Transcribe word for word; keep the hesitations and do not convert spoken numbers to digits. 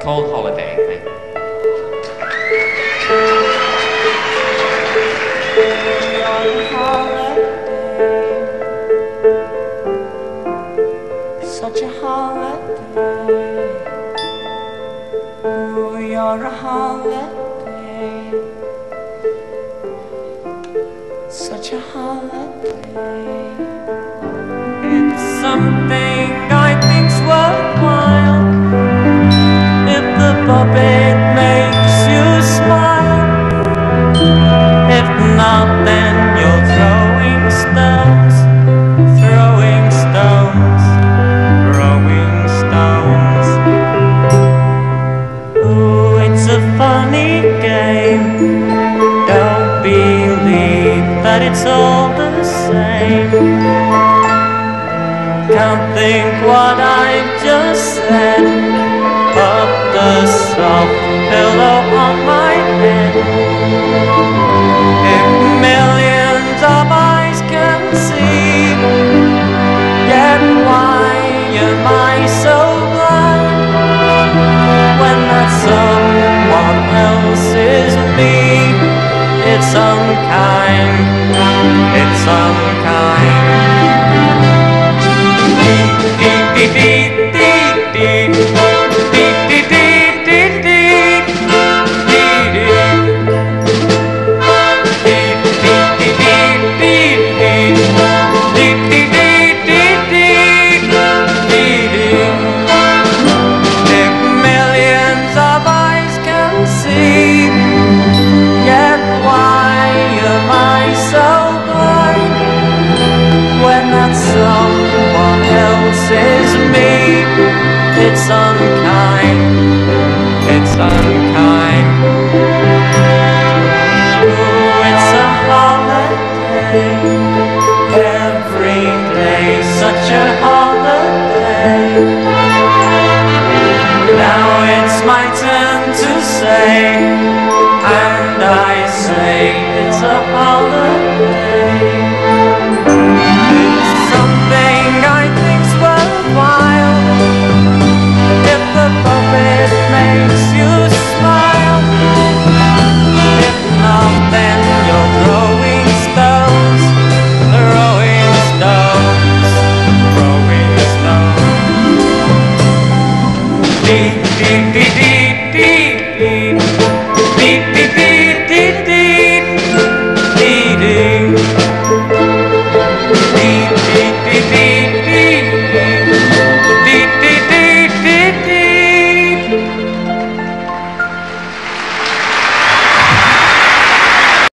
called Holiday, I think. Such a holiday. Ooh, you're a holiday. Such a holiday. It's something I think's worthwhile. If the puppet makes you smile. If not, then you're throwing stones. Throwing stones. Throwing stones. Ooh, it's a funny game. Don't believe that it's all the same. Can't think what I've just said. Put the soft pillow on my head.